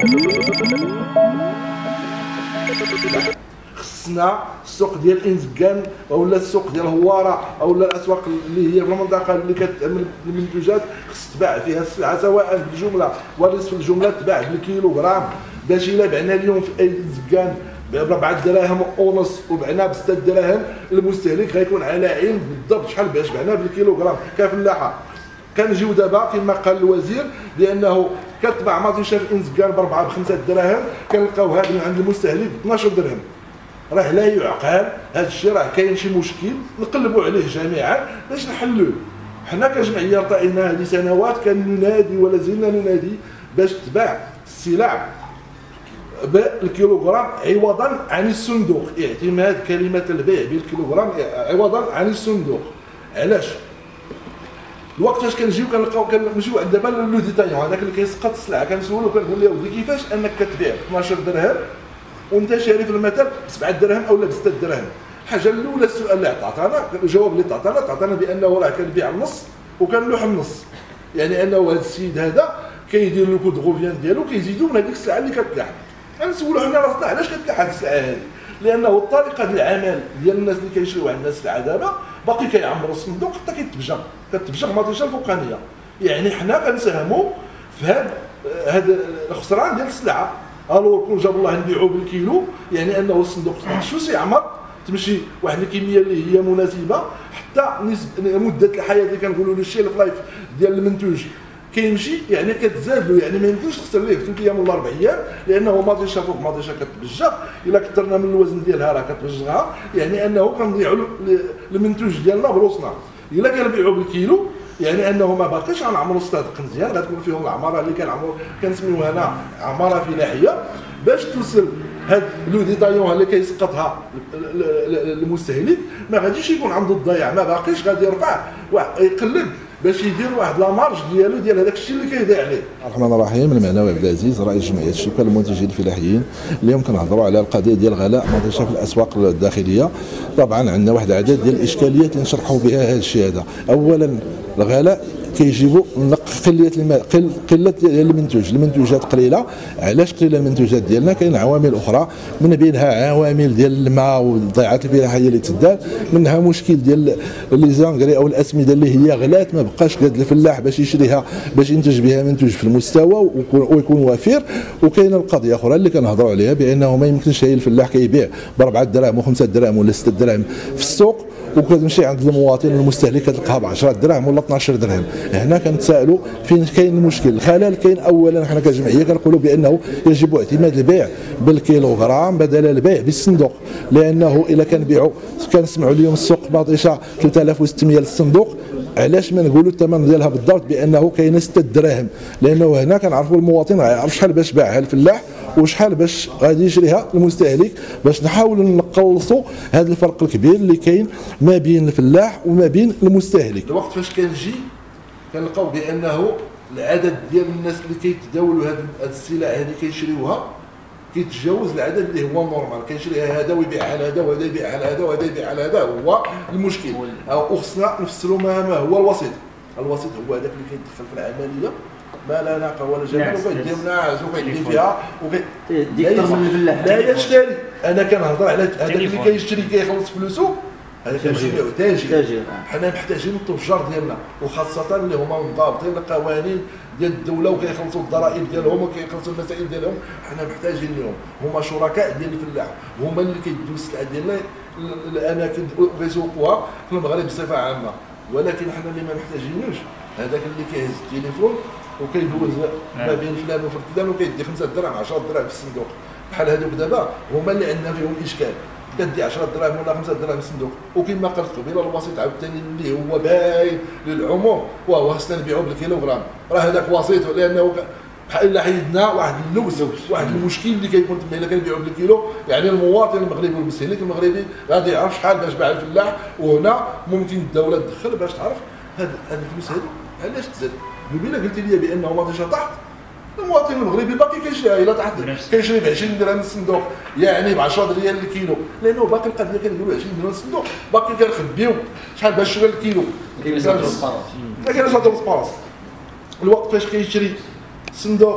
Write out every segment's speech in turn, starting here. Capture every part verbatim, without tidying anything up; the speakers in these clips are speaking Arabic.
خصنا السوق ديال انزكان اولا السوق ديال هواره اولا الاسواق اللي هي في المنطقه اللي كتعمل المنتوجات خص تباع فيها السلعه سواء بالجمله ولا نصف الجمله تباع بالكيلوغرام، باش الا بعنا اليوم في اي زكان بربعة دراهم ونص وبعنا بستة دراهم المستهلك غيكون على علم بالضبط شحال باش بعنا بالكيلوغرام كفلاحه. كنجيو دابا كما قال الوزير بانه كتباع مطيشه في انزكان بربعه بخمسه دراهم كنلقاو هذا من عند المستهلك ب اثناش درهم. راه لا يعقل هذا الشيء، راه كاين شي مشكل نقلبوا عليه جميعا باش نحلوه. حنا كجمعيه ارتئينا هذه سنوات كننادي ولا زلنا ننادي باش تباع السلع بالكيلوغرام عوضا عن الصندوق، اعتماد كلمه البيع بالكيلوغرام عوضا عن الصندوق. علاش؟ الوقت فاش كنجيو كنلقاو كنمشيو عند دابا لو ديتايون هذاك اللي كيسقط السلعه كنسولو كنقول له ودي كيفاش انك كتبيع ب اثناش درهم وانت شاري في المثل ب سبعة دراهم اولا ب ستة دراهم. الحاجه الاولى السؤال اللي عطانا الجواب اللي عطانا عطانا بانه راه كنبيع النص وكنلوح النص، يعني انه هذا السيد هذا كيدير لو كود غوفيان ديالو كيزيدو من هذيك السلعه اللي كتلاح. غنسولو حنا راسنا علاش كتلاح هذه السلعه هذه؟ لانه الطريقه ديال العمل ديال الناس اللي كيشريو عندنا السلعه دابا باقي كيعمروا الصندوق حتى كيتبجر كتبجر مطيشه الفوقانيه. يعني حنا كنساهموا في هذا هذا الخسران ديال السلعه. الو كون جاب الله نبيعو بالكيلو يعني انه الصندوق شو سيعمر تمشي واحد الكميه اللي هي مناسبه حتى نسبه مده الحياه اللي كنقولوا له الشيلف لايف ديال المنتوج كيمشي، يعني كتزاد له، يعني ما يمكنش تخسر ليه في ثلاث ايام ولا اربع ايام لانه مطيشه فوق مطيشه كتبجر. الا كثرنا من الوزن ديالها راه كتبجرها، يعني انه كنضيعوا المنتوج ديالنا بروسنا. الا كنبيعوا بالكيلو يعني انه ما باقيش غنعمروا الصادق مزيان، غتكون فيهم العماره اللي كنعمروا كنسميوها هنا عماره فلاحيه باش توصل هاد لو ديتايون اللي كيسقطها المستهلك ما غاديش يكون عنده الضياع، ما باقيش غادي يرفع يقلب باش يدير واحد لا مارج ديالو ديال هذاك الشيء اللي كيضيع عليه. الرحمن الرحيم. المعنوي عبد العزيز رئيس جمعيه الشركه المنتجين الفلاحيين. اليوم كنهضروا على القضيه ديال غلاء مطيشه في الاسواق الداخليه. طبعا عندنا واحد العدد ديال الاشكاليات اللي نشرحوا بها هذا الشيء هذا. اولا الغلاء كيجيبوا قله الماء قله المنتوج، المنتوجات قليله. علاش قليله المنتوجات ديالنا؟ كاين عوامل اخرى من بينها عوامل ديال الماء والضيعات الفلاحيه اللي تدار، منها مشكل ديال لي زانغري او الاسمده اللي هي غلات ما بقاش قاد الفلاح باش يشريها باش ينتج بها منتوج في المستوى ويكون وفير. وكاينه القضيه اخرى اللي كنهضروا عليها بانه ما يمكنش هي الفلاح كيبيع بربعه دراهم وخمسه دراهم ولا سته دراهم في السوق وكتمشي عند المواطن المستهلك كتلقاها ب عشرة دراهم ولا اثناش درهم. هنا كنتسائلوا فين كاين المشكل. الخلل كاين اولا حنا كجمعيه كنقولوا بانه يجب اعتماد البيع بالكيلوغرام بدل البيع بالصندوق، لانه الا كنبيعوا كنسمعوا اليوم السوق مطيشه ثلاثة آلاف وستمية للصندوق. علاش ما نقولوا الثمن ديالها بالضبط بانه كاينه ستة دراهم؟ لانه هنا كنعرفوا المواطن غيعرف شحال باش باعها الفلاح وشحال باش غادي يشريها المستهلك، باش نحاولوا نقلصوا هذا الفرق الكبير اللي كاين ما بين الفلاح وما بين المستهلك. الوقت فاش كنجي كنلقاو بانه العدد ديال الناس اللي كيتداولوا هذه السلع هذه كيشريوها كيتجاوز العدد اللي هو نورمال. كيشريها هذا ويبيعها لهذا وهذا يبيعها لهذا وهذا يبيعها لهذا. هو المشكل او خصنا نفسروا ما هو الوسيط. الوسيط هو هذاك اللي كيدخل في العمليه ما لا ناقه ولا جمال وكيدير ناعس وكيدير فيها وكي لا يشتري. انا كنهضر على هذاك اللي كيشتري كيخلص فلوسه، هذا كنسميوه تاجر. حنا محتاجين التجار ديالنا وخاصه اللي هما منضبطين القوانين ديال الدوله وكيخلصوا الضرائب ديالهم وكيخلصوا المسائل ديالهم. حنا محتاجين لهم، هما شركاء ديال الفلاح، هما اللي كيدوا السلعه ديالنا الاماكن كيسوقوها في المغرب بصفه عامه. ولكن حنا اللي ما محتاجينوش هذاك اللي كيهز التليفون وكيدوز ما بين فلان وفلان وكيدي خمسة دراهم عشرة دراهم في الصندوق. بحال هذوك دابا هما اللي عندنا فيهم اشكال، كدي عشرة دراهم ولا خمسة دراهم في الصندوق. وكما قلت قبيله الوسيط عاوتاني اللي هو باين للعموم وهو خصنا نبيعو بالكيلوغرام. راه هذاك وسيط لانه بحال الا حيدنا واحد اللغز واحد المشكل اللي كيكون تما الا كنبيعو بالكيلو، يعني المواطن المغربي والمستهلك المغربي غادي يعرف شحال باش باع الفلاح. وهنا ممكن الدوله تدخل باش تعرف هاد الفلوس هادو علاش تزاد. ملي قلت لي بانه مطيشه تحت، المواطن المغربي باقي كيشريها الى تحت كيشري ب عشرين درهم الصندوق، يعني ب عشرة ريال الكيلو، لانه باقي القضيه كنديروا عشرين درهم الصندوق باقي كنخبيو شحال باش شرى الكيلو. كاين ساتروسباراس كاين ساتروسباراس. الوقت فاش كيشري الصندوق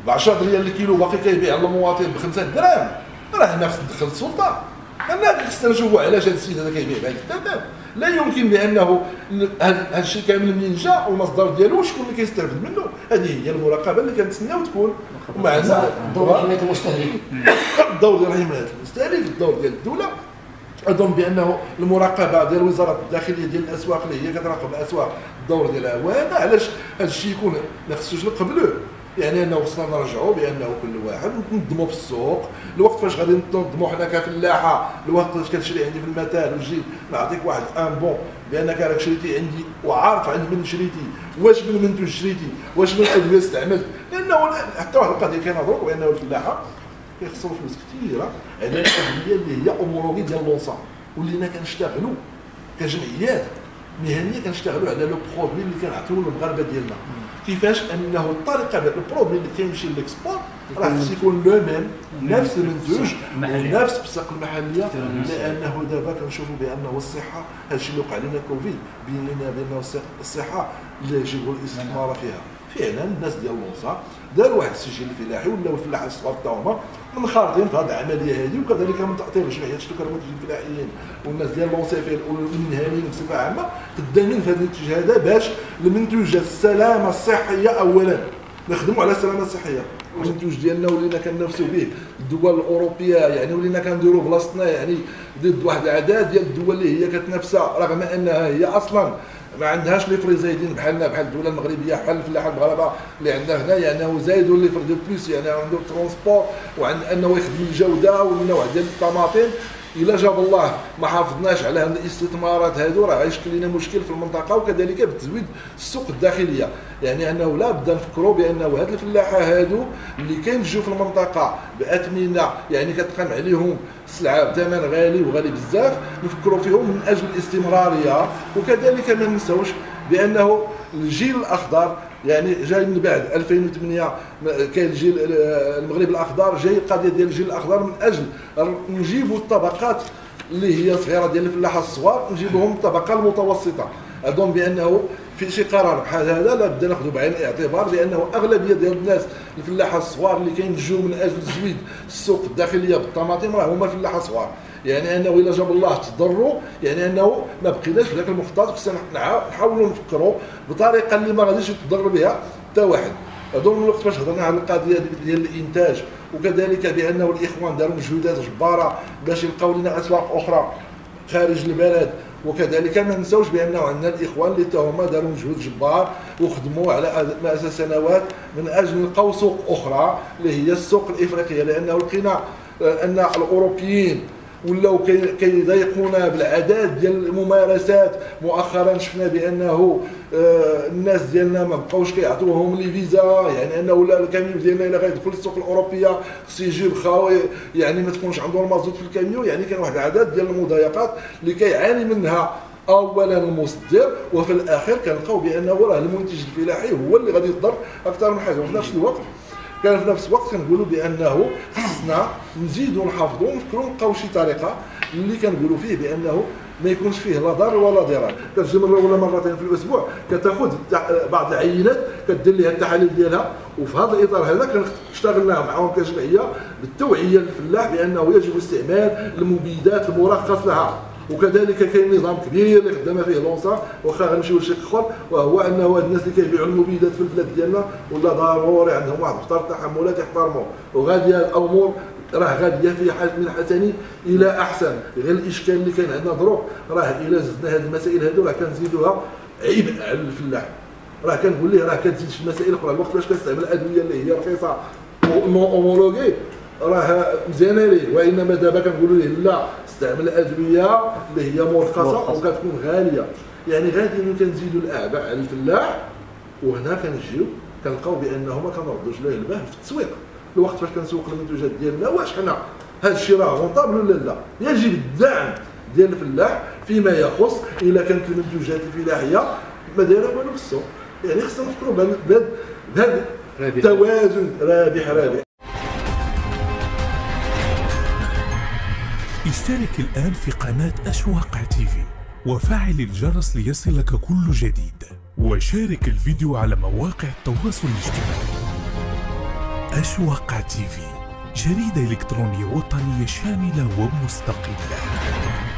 ب عشرة ريال الكيلو باقي كيبيع للمواطن ب خمسة دراهم، راه هنا خص تدخل السلطه. انا خصنا نشوفوا علاش هذا السيد هذا كيبيع بهذا الثمن. لا يمكن بانه هذا الشيء كامل منين جا والمصدر ديالو شكون اللي كيستافد منه. هذه هي المراقبه اللي كنتسناو تكون مع الدور ديال حمايه المستهلك، الدور ديال حمايه المستهلك، الدور ديال الدوله. اظن بانه المراقبه ديال وزاره الداخليه ديال الاسواق اللي هي كتراقب الاسواق الدور ديالها هو هذا. علاش هذا الشيء يكون ما خصوش نقبلوه؟ يعني انه خصنا نرجعوا بانه كل واحد ننظموا في السوق. الوقت فاش غادي ننظموا حنا كفلاحه، الوقت فاش كتشري عندي في المثال وتجي نعطيك واحد ان بون بانك راك شريتي عندي وعارف عند من شريتي، واش من منتوج شريتي، واش من ادويه استعملت. لانه حتى واحد القضيه كنهضروا بانه الفلاحه كيخسروا فلوس كثيره على الادويه اللي هي امورولوجي ديال لونسا، ولينا كنشتغلوا كجمعيات مهنيه كنشتغلوا على لو برودوي اللي كنعطيو للمغاربه ديالنا. كيفاش انه الطريقه ديال البرودوي اللي كيمشي للاكسبور راه خص يكون لو ميم، نفس المنتوج ونفس البساق المحليه. لانه دابا كنشوفوا بانه الصحه هادشي اللي وقع لنا كوفيد بين لنا بانه الصحه لا يجب الاستثمار فيها. فعلا الناس ديال لونسا داروا واحد السجل فلاحي ولاو الفلاحه الصغار تا هما منخرطين في هذه العمليه هذه، وكذلك من تاطير جمعيات شتو كالمنتجين الفلاحيين والناس ديال لونسيفيل والمنهالين بصفه عامه خدامين في هذا الاتجاه هذا باش المنتوجات السلامه الصحيه اولا نخدموا على السلامه الصحيه. المنتوج ديالنا ولينا كننافسوا به الدول الاوروبيه، يعني ولينا كنديروا بلاصتنا يعني ضد واحد العدد ديال الدول اللي هي كتنافسها رغم انها هي اصلا ما عندهاش لي فري زايدين بحالنا بحال الدوله المغربيه بحال الفلاحه المغاربه اللي عندنا هنا، يعني زايدوا لي فري دو بلوس، يعني عنده ترونسبور وعند انه يخدم الجوده والنوع ديال الطماطم. الا جاب الله ما حافظناش على هاد الاستثمارات هادو راه غيشكل لنا مشكل في المنطقه، وكذلك بتزويد السوق الداخليه. يعني انه لا بد نفكروا بانه هاد الفلاحه هادو اللي كينتجوا في المنطقه باثمنه يعني كتقام عليهم السلعه بثمن غالي وغالي بزاف، نفكروا فيهم من اجل الاستمراريه. وكذلك ما ننساوش بانه الجيل الاخضر يعني جاي من بعد ألفين وثمانية، كاين الجيل المغرب الاخضر، جاي القضيه ديال الجيل الاخضر من اجل نجيبوا الطبقات اللي هي صغيره ديال الفلاحه الصغار نجيبوهم الطبقه المتوسطه. اظن بانه في شي قرار بحال هذا لابد ناخذ بعين الاعتبار بانه اغلبيه ديال الناس الفلاحه الصغار اللي كينتجوا من اجل تزويد السوق الداخليه بالطماطم راه هما فلاحه صغار. يعني انه الا جاب الله تضروا يعني انه ما بقيناش في ذاك المخطط، خصنا نحاولوا نفكروا بطريقه اللي ما غاديش يتضر بها حتى واحد. اظن الوقت فاش هضرنا على القضيه ديال الانتاج وكذلك بانه الاخوان داروا مجهودات جباره باش يلقاو لنا اسواق اخرى خارج البلد، وكذلك ما ننساوش بانه عندنا الاخوان اللي تا هما داروا مجهود جبار وخدموا على مئة سنوات من اجل نلقاو سوق اخرى اللي هي السوق الافريقيه. لانه لقينا ان الاوروبيين ولاو كيضايقونا بالعدد ديال الممارسات. مؤخرا شفنا بانه الناس ديالنا ما بقاوش كيعطوهم لي فيزا، يعني انه ولا الكاميون ديالنا الا غيدخل السوق الاوروبيه خص يجي بخاوي يعني ما تكونش عنده المازوت في الكاميون. يعني كان واحد العدد ديال المضايقات اللي كيعاني منها اولا المصدر، وفي الاخير كنلقاو بانه راه المنتج الفلاحي هو اللي غادي يضر اكثر من حاجه. وفي نفس الوقت كان في نفس الوقت كنقولوا بانه خصنا نزيدوا نحافظوا ونفكروا نلقاو شي طريقه اللي كنقولوا فيه بانه ما يكونش فيه لا ضرر ولا ضرار. كتجي مره ولا مرتين في الاسبوع كتاخذ بعض العينات كدير لها التحاليل ديالها، وفي هذا الاطار هذا اشتغلنا معهم كجمعيه بالتوعيه للفلاح بانه يجب استعمال المبيدات المرخص لها. وكذلك كاين نظام كبير اللي خدامه فيه لونسا واخا غنمشيو لشي اخر، وهو انه هاد الناس اللي كيبيعوا المبيدات في البلاد ديالنا ولا ضروري عندهم واحد الخطر تحملات يحترموه، وغاديه الامور راه غاديه في من حسن الى احسن. غير الاشكال اللي كاين عندنا دروك راه الا زدنا هذه المسائل هذو راه كنزيدوها عيب على الفلاح. راه كنقول ليه راه كتزيد شي مسائل اخرى. الوقت فاش كتستعمل الادويه اللي هي رخيصه نون اومولوغي راه مزيانه ليه، وانما دابا كنقولوا ليه لا استعمل ادويه اللي هي مرخصه وكتكون غاليه. يعني غادي كنزيدوا الاعباء على الفلاح، وهنا كنجيو كنلقاو بانه ما كنردوش له البال في التسويق. الوقت فاش كنسوق المنتوجات ديالنا واش حنا هذا الشيء راه غونطابل ولا لا؟ يجب الدعم ديال الفلاح فيما يخص الا كانت المنتوجات الفلاحيه ما دايره والو في السوق. يعني خصنا نفكروا بهذا التوازن رابح رابح. اشترك الآن في قناة أشواق تيفي وفعل الجرس ليصلك كل جديد، وشارك الفيديو على مواقع التواصل الاجتماعي. أشواق تيفي، جريدة إلكترونية وطنية شاملة ومستقلة.